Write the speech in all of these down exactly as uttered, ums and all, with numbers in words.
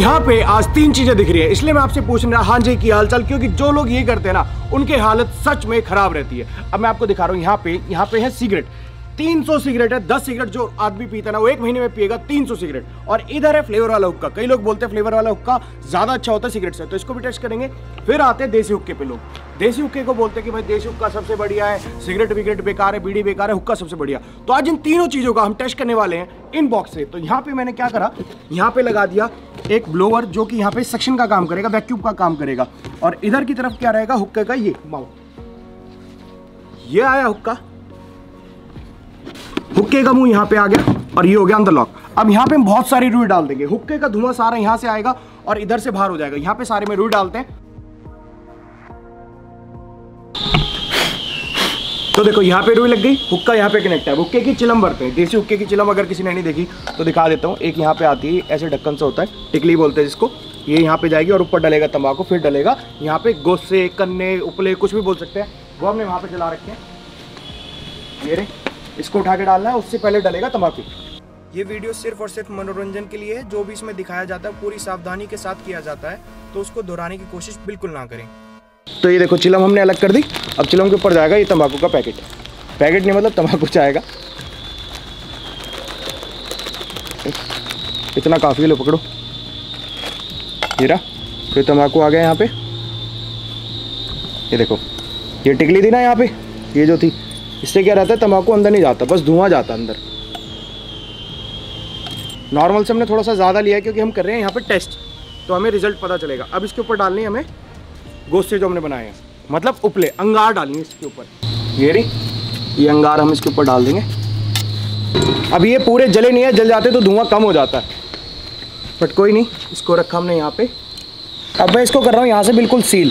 यहाँ पे आज तीन चीजें दिख रही है, इसलिए मैं आपसे पूछ रहा हाँ जी की हालचाल, क्योंकि जो लोग ये करते हैं ना उनकी हालत सच में खराब रहती है। अब मैं आपको दिखा रहा हूँ, यहाँ पे यहाँ पे है सिगरेट, तीन सौ सिगरेट है। दस सिगरेट जो आदमी पीता है ना वो एक महीने में पिएगा तीन सौ सिगरेट। और इधर है फ्लेवर वाला हुक्का। कई लोग बोलते हैं फ्लेवर वाला हुक्का ज्यादा अच्छा होता है सिगरेट से, तो इसको भी टेस्ट करेंगे। फिर आते हैं देसी हुक्के पे। लोग देसी हुक्के को बोलते हैं कि भाई देसी हुक्का सबसे बढ़िया है, सिगरेट विगरेट बेकार है, बीड़ी बेकार है, हुक्का सबसे बढ़िया। तो आज इन तीनों चीजों का हम टेस्ट करने वाले हैं इन बॉक्स से। तो यहाँ पे मैंने क्या करा, यहाँ पे लगा दिया एक ब्लोअर जो कि यहाँ पे सक्शन का काम करेगा, वैक्यूम का काम करेगा। और इधर की तरफ क्या रहेगा हुक्के का, ये माउथ। ये आया हुक्का, हुक्के का मुंह यहाँ पे आ गया और ये हो गया अंदर लॉक। अब यहाँ पे हम बहुत सारी रुई डाल देंगे, हुक्के का धुआं सारा यहाँ से आएगा और इधर से बाहर हो जाएगा। यहाँ पे सारे में रुई डालते हैं। तो देखो यहाँ पे रुई लग गई, हुक्का यहाँ पे कनेक्ट है। हुक्के की चिलम भरते हैं, देसी हुक्के की चिलम अगर किसी ने नहीं देखी तो दिखा देता हूँ। एक यहाँ पे आती है, ऐसे ढक्कन से होता है, टिकली बोलते हैं जिसको। ये यहाँ पे जाएगी और ऊपर डलेगा तंबाकू, फिर डलेगा यहाँ पे गोसे, कन्ने, उपले, कुछ भी बोल सकते हैं, वो हमने वहाँ पे जला रखे हैं। ये रे, इसको उठा के डालना है, उससे पहले डलेगा तंबाकू। ये वीडियो सिर्फ और सिर्फ मनोरंजन के लिए है। जो भी इसमें दिखाया जाता है पूरी सावधानी के साथ किया जाता है, तो उसको दोहराने की कोशिश बिल्कुल ना करें। तो ये देखो चिलम हमने अलग कर दी। अब चिलम के ऊपर जाएगा ये तंबाकू का पैकेट। पैकेट नहीं मतलब तंबाकू जाएगा, इतना काफ़ी है। लो पकड़ो, ये रहा, फिर तंबाकू आ गया यहाँ पे। ये देखो, ये टिकली थी ना यहाँ पे, ये जो थी, इससे क्या रहता है तंबाकू अंदर नहीं जाता, बस धुआं जाता अंदर। नॉर्मल से हमने थोड़ा सा ज़्यादा लिया है क्योंकि हम कर रहे हैं यहाँ पे टेस्ट, तो हमें रिजल्ट पता चलेगा। अब इसके ऊपर डालनी है हमें गोश्त जो हमने बनाए हैं, मतलब उपले, अंगार डालनी है इसके ऊपर। ये रही, ये अंगार हम इसके ऊपर डाल देंगे। अब ये पूरे जले नहीं है, जल जाते तो धुआं कम हो जाता है, बट कोई नहीं, इसको रखा हमने यहाँ पे। अब मैं इसको कर रहा हूँ यहाँ से बिल्कुल सील।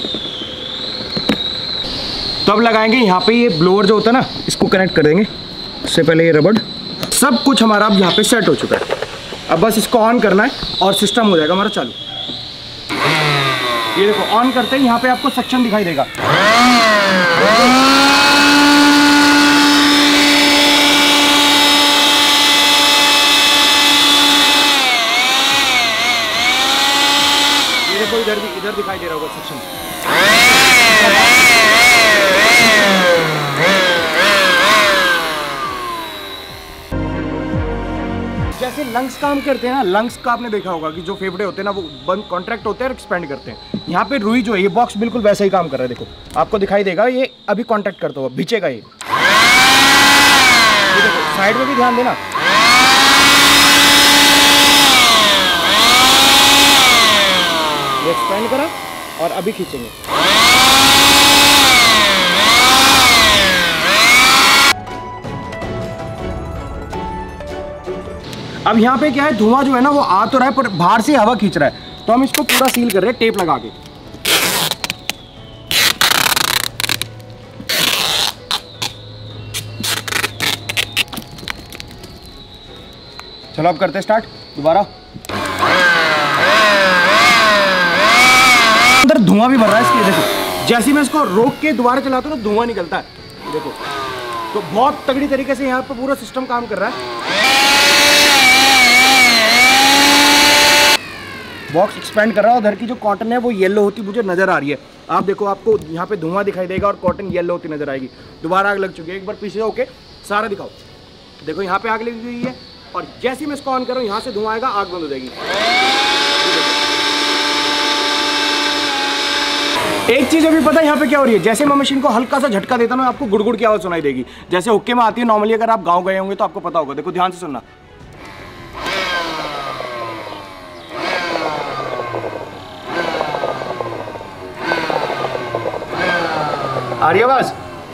तो अब लगाएंगे यहाँ पे ये ब्लोअर जो होता है ना, इसको कनेक्ट कर देंगे। उससे पहले ये रबड़, सब कुछ हमारा अब यहाँ पे सेट हो चुका है। अब बस इसको ऑन करना है और सिस्टम हो जाएगा हमारा चालू। ये देखो ऑन करते ही यहाँ पे आपको सक्शन दिखाई देगा। ये देखो इधर भी, इधर दिखाई दे रहा होगा सक्शन। जैसे लंग्स काम करते हैं ना, लंग्स का आपने देखा होगा कि जो फेफड़े होते हैं ना वो बंद कॉन्ट्रैक्ट होते हैं और एक्सपेंड करते हैं। यहाँ पे रुई जो है, ये बॉक्स बिल्कुल वैसा ही काम कर रहा है। देखो आपको दिखाई देगा, ये अभी कॉन्ट्रैक्ट करता हुआ भिचेगा। ये, ये देखो साइड में भी ध्यान देना। ये एक्सपेंड करा और अभी खींचेंगे। अब यहाँ पे क्या है, धुआं जो है ना वो आ तो रहा है पर बाहर से हवा खींच रहा है, तो हम इसको पूरा सील कर रहे हैं टेप लगा के। चलो अब करते हैं स्टार्ट दोबारा। अंदर धुआं भी भर रहा है इसके, देखो जैसे मैं इसको रोक के दोबारा चलाता हूँ ना धुआं निकलता है, देखो। तो बहुत तगड़ी तरीके से यहाँ पे पूरा सिस्टम काम कर रहा है। बॉक्स एक्सपेंड कर रहा है, उधर की जो कॉटन है वो येलो होती मुझे नजर आ रही है। आप देखो, आपको यहाँ पे धुआं दिखाई देगा और कॉटन येलो होती नजर आएगी। दोबारा आग लग चुकी है, एक बार पीछे होके सारा दिखाओ। देखो यहाँ पे आग लगी हुई है और जैसे ही मैं इसको ऑन कर रहा हूँ यहाँ से धुआं आएगा, आग बंद हो जाएगी। एक चीज अभी पता है यहाँ पे क्या हो रही है, जैसे मैं मशीन को हल्का सा झटका देता हूँ आपको गुड़गुड़ की आवाज सुनाई देगी, जैसे हुक्के में आती है नॉर्मली। अगर आप गाँव गए होंगे तो आपको पता होगा। देखो ध्यान से सुनना, आ रही आवाज।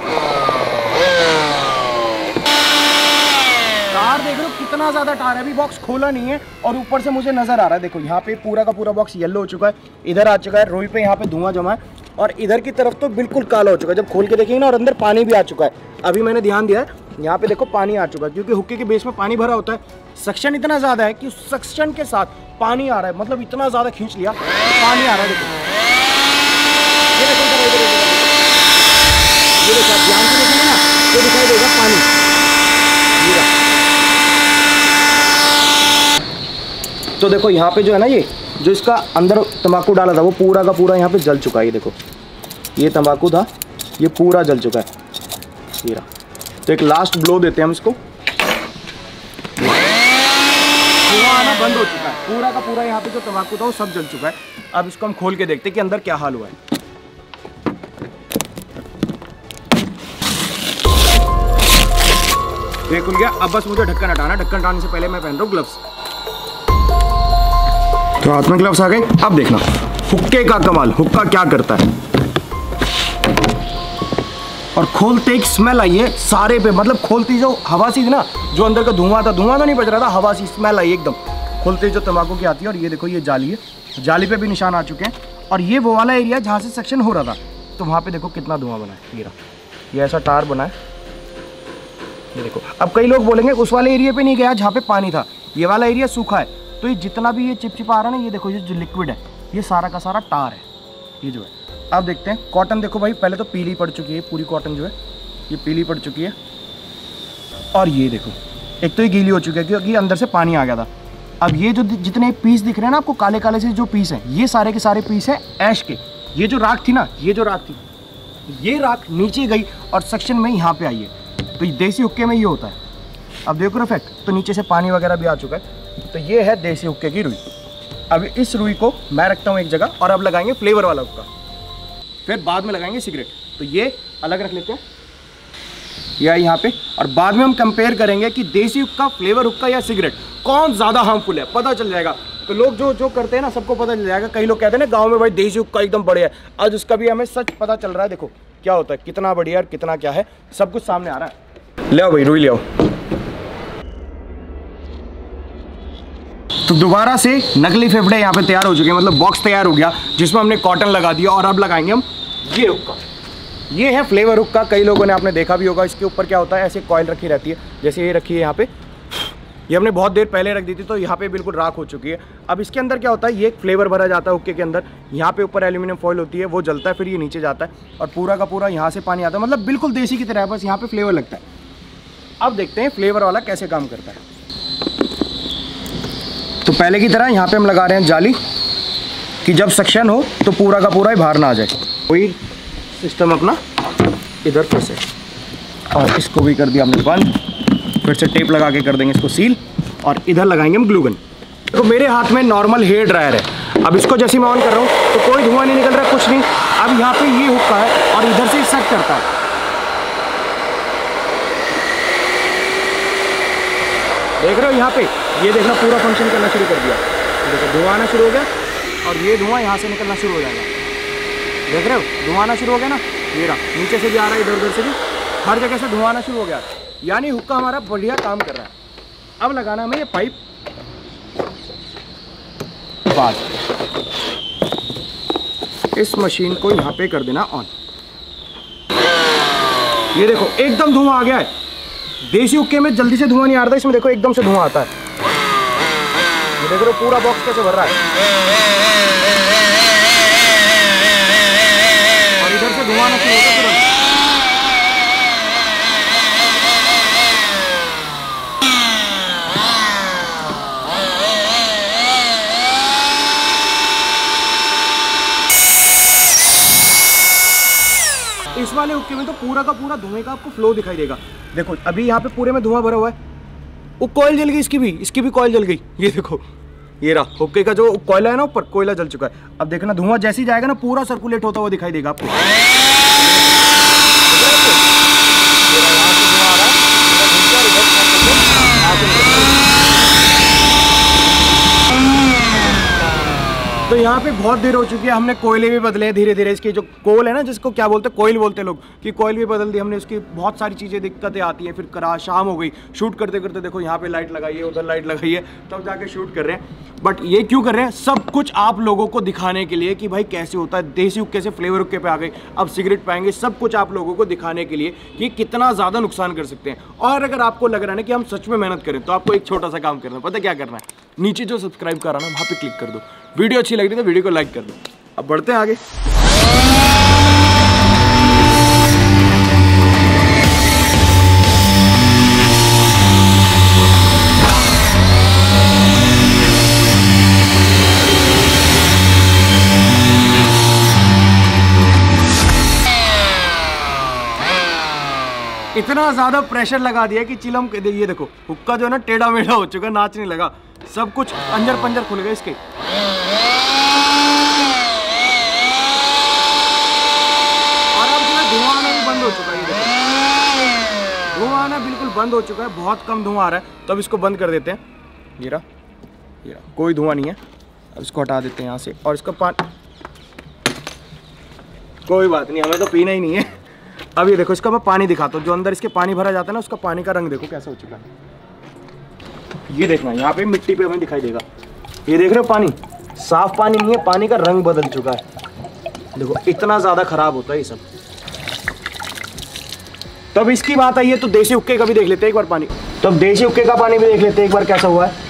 टार देख लो कितना ज्यादा टार है, अभी बॉक्स खोला नहीं है और ऊपर से मुझे नजर आ रहा है। देखो यहाँ पे पूरा का पूरा बॉक्स येलो हो चुका है, इधर आ चुका है रोई पे, यहाँ पे धुआं जमा है और इधर की तरफ तो बिल्कुल काला हो चुका है। जब खोल के देखेंगे ना, और अंदर पानी भी आ चुका है। अभी मैंने ध्यान दिया है, यहाँ पे देखो पानी आ चुका है, क्योंकि हुक्के के बेस में पानी भरा होता है। सक्शन इतना ज्यादा है कि सक्शन के साथ पानी आ रहा है, मतलब इतना ज्यादा खींच लिया पानी आ रहा है। देखो ये देखो, ये देखो आप ध्यान से देखेंगे ना तो दिखाई देगा पानी। तो देखो यहाँ पे जो है ना, ये जो इसका अंदर तंबाकू डाला था वो पूरा का पूरा यहाँ पे जल चुका है। ये देखो, ये तंबाकू था, ये पूरा जल चुका है। ये रहा। तो एक लास्ट ब्लो देते हैं हम इसको। धुआं आना बंद हो चुका है, पूरा का पूरा यहाँ पे जो तंबाकू था वो सब जल चुका है। अब इसको हम खोल के देखते हैं कि अंदर क्या हाल हुआ है। ये खुल गया। अब बस मुझे ढक्कन हटाना। ढक्कन हटाने से पहले मैं पहन रहा हूँ ग्लव्स। तो हाथ में ग्लव्स आ गए। अब देखना हुक्के का कमाल, हुक्का क्या करता है। और खोलते एक स्मेल आई है सारे पे, मतलब खोलती जो हवा सी थी ना, जो अंदर का धुआं था, धुआं तो नहीं बच रहा था, हवा सी स्मेल आई एकदम खोलते जो तंबाकू की आती है। और ये देखो ये जाली है, जाली पे भी निशान आ चुके हैं। और ये वो वाला एरिया जहाँ से सेक्शन हो रहा था, तो वहाँ पे देखो कितना धुआं बना है। ये रहा, ये ऐसा टार बना है। ये देखो, अब कई लोग बोलेंगे उस वाले एरिया पे नहीं गया जहाँ पे पानी था, ये वाला एरिया सूखा है। तो ये जितना भी ये चिपचिपा आ रहा है ना, ये देखो ये जो लिक्विड है, ये सारा का सारा टार है ये जो है। अब देखते हैं कॉटन। देखो भाई, पहले तो पीली पड़ चुकी है पूरी कॉटन जो है, ये पीली पड़ चुकी है। और ये देखो, एक तो ये गीली हो चुकी है क्योंकि अंदर से पानी आ गया था। अब ये जो जितने पीस दिख रहे हैं ना आपको, काले काले से जो पीस हैं, ये सारे के सारे पीस हैं ऐश के। ये जो राख थी ना, ये जो राख थी, ये राख नीचे गई और सेक्शन में यहाँ पे आई है। तो देसी हुक्के में ये होता है। अब देखो इफेक्ट, तो नीचे से पानी वगैरह भी आ चुका है। तो ये है देसी हुक्के की रुई। अब इस रुई को मैं रखता हूँ एक जगह, और अब लगाएंगे फ्लेवर वाला हुक्का, फिर बाद में लगाएंगे सिगरेट। तो ये अलग रख लेते हैं, या यहाँ पे। और बाद में हम कंपेयर करेंगे कि देसी हुक्का, फ्लेवर हुक्का या सिगरेट कौन ज़्यादा हार्मफुल है, पता चल जाएगा। तो लोग जो जो करते हैं ना, सबको पता चल जाएगा। कई लोग कहते हैं ना गाँव में भाई देसी हुक्का एकदम बढ़िया है, आज उसका भी हमें सच पता चल रहा है। देखो क्या होता है, कितना बढ़िया और कितना क्या है, सब कुछ सामने आ रहा है। ले आओ भाई रुई ले आओ। तो दोबारा से नकली फेफड़े यहाँ पे तैयार हो चुके हैं, मतलब बॉक्स तैयार हो गया जिसमें हमने कॉटन लगा दिया। और अब लगाएंगे हम ये हुक्का। ये है फ्लेवर हुक्का। कई लोगों ने आपने देखा भी होगा, इसके ऊपर क्या होता है, ऐसे कॉइल रखी रहती है, जैसे ये रखी है यहाँ पे। ये हमने बहुत देर पहले रख दी थी, तो यहाँ पे बिल्कुल राख हो चुकी है। अब इसके अंदर क्या होता है, ये एक फ्लेवर भरा जाता है हुक्के के अंदर। यहाँ पे ऊपर एल्यूमिनियम फॉइल होती है, वो जलता है, फिर ये नीचे जाता है और पूरा का पूरा यहाँ से पानी आता है, मतलब बिल्कुल देसी की तरह, बस यहाँ पे फ्लेवर लगता है। अब देखते हैं फ्लेवर वाला कैसे काम करता है। तो पहले की तरह यहाँ पे हम लगा रहे हैं जाली, कि जब सक्शन हो तो पूरा का पूरा ही बाहर ना आ जाए। वही सिस्टम अपना इधर फिर से, और इसको भी कर दिया हमने बंद। फिर से टेप लगा के कर देंगे इसको सील, और इधर लगाएंगे हम ग्लू गन। तो मेरे हाथ में नॉर्मल हेयर ड्रायर है। अब इसको जैसे मैं ऑन कर रहा हूँ तो कोई धुआं नहीं निकल रहा, कुछ नहीं। अब यहाँ पे ये हुक्का है और इधर से सेट करता है। देख रहे हो यहाँ पे, ये देखना पूरा फंक्शन करना शुरू कर दिया। देखो धुआं आना शुरू हो गया, और ये धुआं यहाँ से निकलना शुरू हो जाएगा। देख रहे हो धुआं आना शुरू हो गया ना, ये रहा, नीचे से भी आ रहा है, इधर उधर से भी, हर जगह से धुआं आना शुरू हो गया। यानी हुक्का हमारा बढ़िया काम कर रहा है। अब लगाना हमें ये पाइप, बाद इस मशीन को यहाँ पे कर देना ऑन। ये देखो एकदम धुआं आ गया है। देसी हुक्के में जल्दी से धुआं नहीं आ रहा, इसमें देखो एकदम से धुआं आता है। ये देख रहे हो पूरा बॉक्स कैसे भर रहा है, और इधर से धुआं आना शुरू हो गया तुरंत। इस वाले हुक्के में तो पूरा का पूरा धुएं का आपको फ्लो दिखाई देगा। देखो अभी यहाँ पे पूरे में धुआं भरा हुआ है। वो कॉइल जल गई, इसकी भी इसकी भी कॉइल जल गई। ये देखो, ये रहा हुक्के का जो कोयला है ना ऊपर, कोयला जल चुका है। अब देखना धुआं जैसे ही जाएगा ना, पूरा सर्कुलेट होता हुआ दिखाई देगा आपको। तो यहाँ पे बहुत देर हो चुकी है, हमने कोयले भी बदले हैं धीरे धीरे। इसकी जो कोल है ना, जिसको क्या बोलते हैं, कोयल बोलते हैं लोग, कि कोयल भी बदल दी हमने। उसकी बहुत सारी चीज़ें दिक्कतें आती हैं। फिर करा शाम हो गई, शूट करते करते देखो यहाँ पे लाइट लगाई है, उधर लाइट लगाई है, तब जाके शूट कर रहे हैं। बट ये क्यों कर रहे हैं, सब कुछ आप लोगों को दिखाने के लिए कि भाई कैसे होता है। देसी हुक्के से फ्लेवर हुक्के पे आ गए, अब सिगरेट पाएंगे, सब कुछ आप लोगों को दिखाने के लिए कि कितना ज़्यादा नुकसान कर सकते हैं। और अगर आपको लग रहा है ना कि हम सच में मेहनत करें, तो आपको एक छोटा सा काम करना है। पता क्या करना है, नीचे जो सब्सक्राइब कर रहा है ना, वहाँ पे क्लिक कर दो। वीडियो अच्छी लग रही है तो वीडियो को लाइक कर दो। अब बढ़ते हैं आगे। इतना ज्यादा प्रेशर लगा दिया कि चिलम, ये देखो हुक्का जो है ना टेढ़ा मेढ़ा हो चुका, नाचने लगा, सब कुछ अंजर पंजर खुल गए इसके। और अब जो है धुआं आना भी बंद हो चुका है, ये देखो धुआं आना बिल्कुल बंद हो चुका है, बहुत कम धुआं आ रहा है। तो अब इसको बंद कर देते हैं। ये रहा, ये रहा, कोई धुआं नहीं है। अब इसको हटा देते हैं यहाँ से और इसका पानी, कोई बात नहीं, हमें तो पीना ही नहीं है। अब ये देखो इसका मैं पानी दिखाता हूँ, जो अंदर इसके पानी भरा जाता है ना, उसका पानी का रंग देखो कैसा हो चुका है। ये देखना यहाँ पे मिट्टी पे हमें दिखाई देगा, ये देख रहे हो पानी, साफ पानी नहीं है, पानी का रंग बदल चुका है। देखो इतना ज़्यादा खराब होता है ये सब। तो अब इसकी बात आई है तो देसी हुक्के का भी देख लेते हैं एक बार पानी। तो अब देसी हुक्के का पानी भी देख लेते हैं एक बार कैसा हुआ है।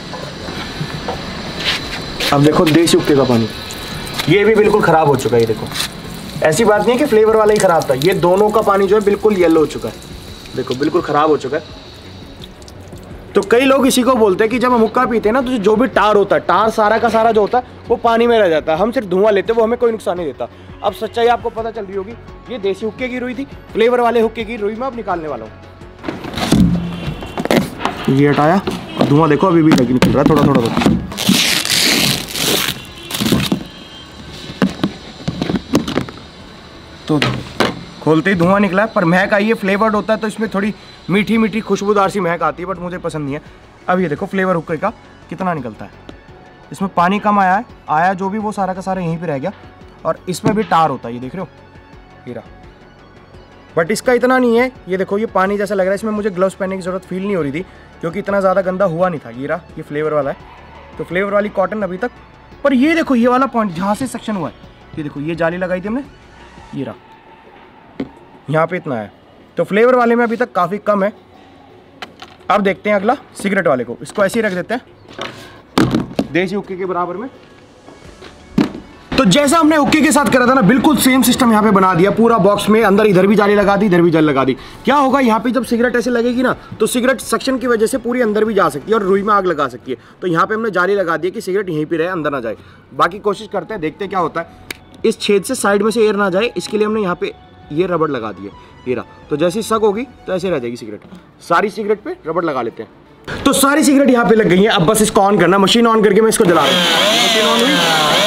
अब देखो देसी हुक्के का पानी, ये भी बिल्कुल ख़राब हो चुका है। ये देखो, ऐसी बात नहीं है कि फ्लेवर वाला ही ख़राब था, ये दोनों का पानी जो है बिल्कुल येलो हो चुका है। देखो बिल्कुल ख़राब हो चुका है। तो कई लोग इसी को बोलते हैं कि जब हम हुक्का पीते हैं ना, तो जो भी टार होता है, टार सारा का सारा जो होता है वो पानी में रह जाता है, हम सिर्फ धुआं लेते हैं, वो हमें कोई नुकसान नहीं देता। अब सच्चाई आपको पता चल रही होगी, ये देसी हुक्के की रुई थी, फ्लेवर वाले हुक्के की रुई मैं अब निकालने वाला हूँ। ये हटाया और धुआं देखो अभी भी निकल रहा है थोड़ा थोड़ा थोड़ा। तो खोलते ही धुआं निकला है, पर महक आई है, फ्लेवर्ड होता है तो इसमें थोड़ी मीठी मीठी खुशबूदार सी महक आती है, बट मुझे पसंद नहीं है। अब ये देखो फ्लेवर हुक्के का कितना निकलता है, इसमें पानी कम आया है, आया जो भी वो सारा का सारा यहीं पे रह गया। और इसमें भी टार होता है, ये देख रहे हो हीरा, बट इसका इतना नहीं है। ये देखो ये पानी जैसा लग रहा है, इसमें मुझे ग्लव्स पहनने की ज़रूरत फील नहीं हो रही थी, क्योंकि इतना ज़्यादा गंदा हुआ नहीं था। ये रहा, ये फ्लेवर वाला है, तो फ्लेवर वाली कॉटन अभी तक। पर ये देखो ये वाला पॉइंट जहाँ से सेक्शन हुआ है, ये देखो ये जाली लगाई थी हमने, ये रहा, यहाँ पे इतना है। तो फ्लेवर वाले में अभी तक काफ़ी कम है। अब देखते हैं अगला सिगरेट वाले को, इसको ऐसे ही रख देते हैं देसी हुक्के के बराबर में। तो जैसा हमने हुक्के के साथ करा था ना, बिल्कुल सेम सिस्टम यहाँ पे बना दिया, पूरा बॉक्स में अंदर इधर भी जाली लगा दी, इधर भी जाली लगा दी। क्या होगा यहाँ पे जब सिगरेट ऐसे लगेगी ना, तो सिगरेट सक्शन की वजह से पूरी अंदर भी जा सकती है और रुई में आग लगा सकती है। तो यहाँ पे हमने जाली लगा दी कि सिगरेट यहीं पे रहे, अंदर ना जाए। बाकी कोशिश करते हैं, देखते हैं क्या होता है। इस छेद से साइड में से एयर ना जाए, इसके लिए हमने यहाँ पे ये रबड़ लगा दी है, हीरा। तो जैसी सग होगी तो ऐसे रह जाएगी सिगरेट। सारी सिगरेट पे रबड़ लगा लेते हैं। तो सारी सिगरेट यहाँ पे लग गई है। अब बस इसको ऑन करना, मशीन ऑन करके मैं इसको जला रहा हूँ। मशीन ऑन हुई,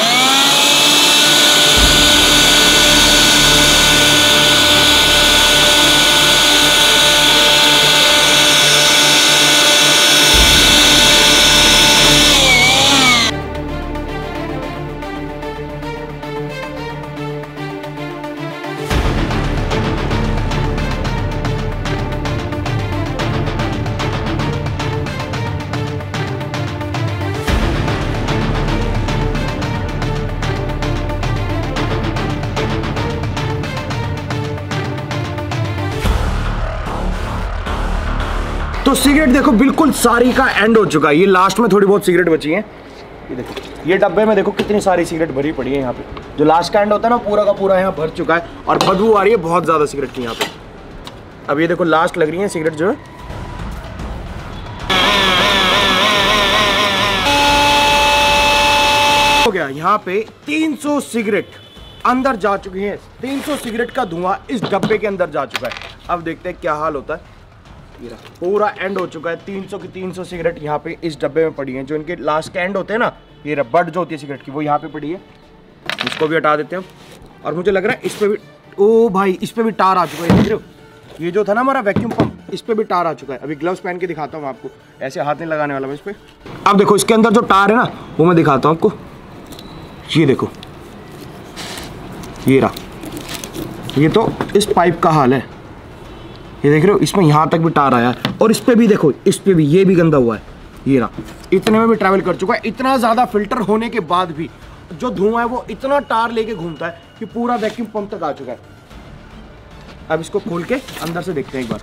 तो सिगरेट देखो बिल्कुल सारी का एंड हो चुका है। ये लास्ट में थोड़ी बहुत सिगरेट बची है। ये देखो ये डब्बे में देखो कितनी सारी सिगरेट भरी पड़ी है। यहाँ पे जो लास्ट का एंड होता है ना, पूरा का पूरा यहाँ भर चुका है और बदबू आ रही है बहुत ज़्यादा सिगरेट की यहाँ पे। अब ये देखो लास्ट लग रही है सिगरेट जो है। हो गया यहाँ पे तीन सौ सिगरेट अंदर जा चुकी है। तीन सौ सिगरेट का धुआं इस डब्बे के अंदर जा चुका है। अब देखते हैं क्या हाल होता है। पूरा एंड हो चुका है। तीन सौ की तीन सौ सिगरेट यहाँ पे इस डब्बे में पड़ी हैं। जो इनके लास्ट के एंड होते हैं ना, ये रबड़ जो होती है सिगरेट की, वो यहाँ पे पड़ी है। इसको भी हटा देते हैं। और मुझे लग रहा है इस पे भी, ओ भाई इस पे भी टार आ चुका है। देख रहे हो, ये जो था ना हमारा वैक्यूम पंप, इस पे भी टार आ चुका है। अभी ग्लव्स पहन के दिखाता हूँ आपको, ऐसे हाथ नहीं लगाने वाला मैं इस पे। अब देखो इसके अंदर जो टार है ना, वो मैं दिखाता हूँ आपको। ये देखो, ये रहा, ये तो इस पाइप का हाल है। ये देख रहे हो, इसमें यहाँ तक भी टार आया है। और इस पे भी देखो, इस पे भी ये भी गंदा हुआ है। ये रहा, इतने में भी ट्रैवल कर चुका है। इतना ज़्यादा फिल्टर होने के बाद भी जो धुआं है वो इतना टार लेके घूमता है कि पूरा वैक्यूम पंप तक आ चुका है। अब इसको खोल के अंदर से देखते हैं एक बार।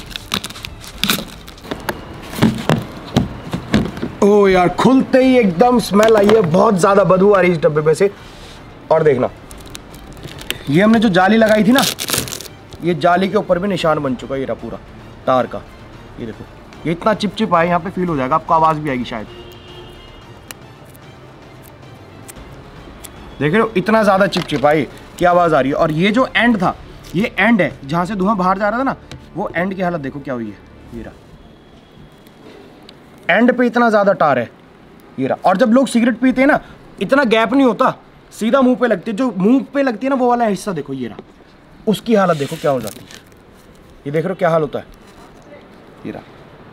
ओ यार, खुलते ही एकदम स्मेल आई है, बहुत ज़्यादा बदबू आ रही है इस डब्बे में से। और देखना, ये हमने जो जाली लगाई थी ना, ये जाली के ऊपर भी निशान बन चुका है। ये पूरा तार का, ये देखो, ये इतना चिपचिप आया, यहाँ पे फील हो जाएगा आपको, आवाज़ भी आएगी शायद। देख रहे हो, इतना ज़्यादा चिपचिप आई कि आवाज़ आ रही है। और ये जो एंड था, ये एंड है जहाँ से धुआं बाहर जा रहा था ना, वो एंड की हालत देखो क्या हुई है, ये रहा, एंड पे इतना ज़्यादा टार है, ये रहा। और जब लोग सिगरेट पीते हैं ना, इतना गैप नहीं होता, सीधा मुंह पे लगती है, जो मुंह पे लगती है ना वो वाला हिस्सा देखो, ये रहा, उसकी हालत देखो क्या हो जाती है। ये देख रहे हो क्या हाल होता है, ये रहा,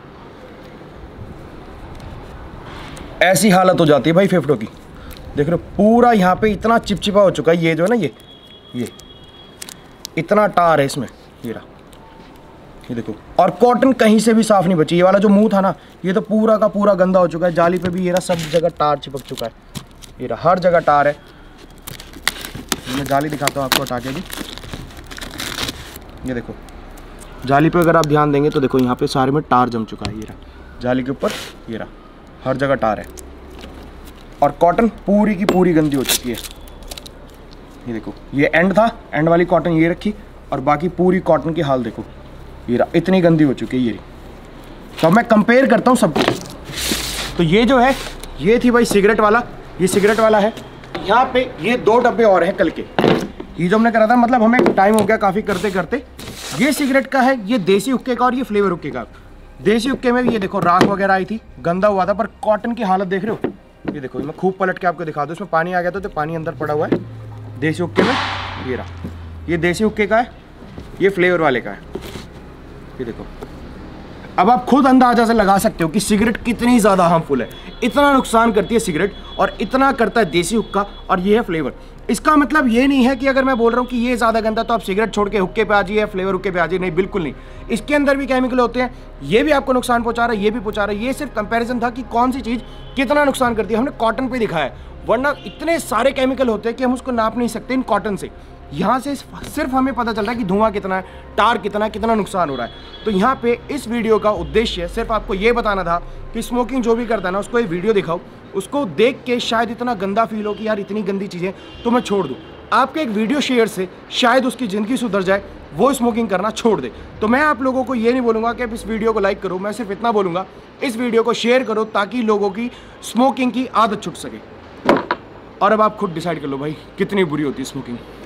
ऐसी हालत हो जाती है भाई फेफड़ों की। देख रहे हो पूरा यहाँ पे इतना चिपचिपा हो चुका है, ये जो है ना, ये ये इतना टार है इसमें, ये रहा, ये देखो। और कॉटन कहीं से भी साफ नहीं बची, ये वाला जो मुंह था ना, ये तो पूरा का पूरा गंदा हो चुका है। जाली पे भी ये रहा, सब जगह टार चिपक चुका है, ये रहा, हर जगह टार है। मैं जाली दिखाता हूँ आपको हटा के भी, ये देखो जाली पे अगर आप ध्यान देंगे तो देखो यहाँ पे सारे में टार जम चुका है, ये रहा जाली के ऊपर, ये रहा, हर जगह टार है। और कॉटन पूरी की पूरी गंदी हो चुकी है, ये देखो, ये एंड था, एंड वाली कॉटन ये रखी, और बाकी पूरी कॉटन की हाल देखो, ये रहा, इतनी गंदी हो चुकी है ये। तो मैं कंपेयर करता हूँ सब कुछ। तो ये जो है, ये थी भाई सिगरेट वाला, ये सिगरेट वाला है। यहाँ पे ये दो डब्बे और हैं कल के, ये जो हमने करा था, मतलब हमें टाइम हो गया काफ़ी करते करते। ये सिगरेट का है, ये देसी हुक्के का, और ये फ्लेवर हुक्के का। देसी हुक्के में भी ये देखो राख वगैरह आई थी, गंदा हुआ था, पर कॉटन की हालत देख रहे हो, ये देखो, मैं खूब पलट के आपको दिखा दूँ, इसमें पानी आ गया था तो पानी अंदर पड़ा हुआ है। देसी हुक्के में ये रहा, ये देसी हुक्के का है, ये फ्लेवर वाले का है, ये देखो। अब आप खुद अंदाजा से लगा सकते हो कि सिगरेट कितनी ज़्यादा हार्मफुल है, इतना नुकसान करती है सिगरेट, और इतना करता है देसी हुक्का, और ये है फ्लेवर। इसका मतलब ये नहीं है कि अगर मैं बोल रहा हूँ कि ये ज़्यादा गंदा तो आप सिगरेट छोड़ के हुक्के पे आ जाइए, फ्लेवर हुक्के पे आ जाइए, नहीं, बिल्कुल नहीं। इसके अंदर भी केमिकल होते हैं, ये भी आपको नुकसान पहुँचा रहा है, ये भी पहुँचा रहा है। ये सिर्फ कंपैरिजन था कि कौन सी चीज़ कितना नुकसान करती है, हमने कॉटन पे दिखाया है, वरना इतने सारे केमिकल होते हैं कि हम उसको नाप नहीं सकते इन कॉटन से। यहाँ से सिर्फ हमें पता चल रहा है कि धुआं कितना है, टार कितना है, कितना नुकसान हो रहा है। तो यहाँ पे इस वीडियो का उद्देश्य सिर्फ आपको ये बताना था कि स्मोकिंग जो भी करता है ना, उसको ये वीडियो दिखाओ, उसको देख के शायद इतना गंदा फील हो कि यार इतनी गंदी चीज़ें तो मैं छोड़ दूँ। आपके एक वीडियो शेयर से शायद उसकी ज़िंदगी सुधर जाए, वो स्मोकिंग करना छोड़ दे। तो मैं आप लोगों को ये नहीं बोलूँगा कि आप इस वीडियो को लाइक करो, मैं सिर्फ इतना बोलूँगा इस वीडियो को शेयर करो ताकि लोगों की स्मोकिंग की आदत छूट सके। और अब आप खुद डिसाइड कर लो भाई कितनी बुरी होती है स्मोकिंग।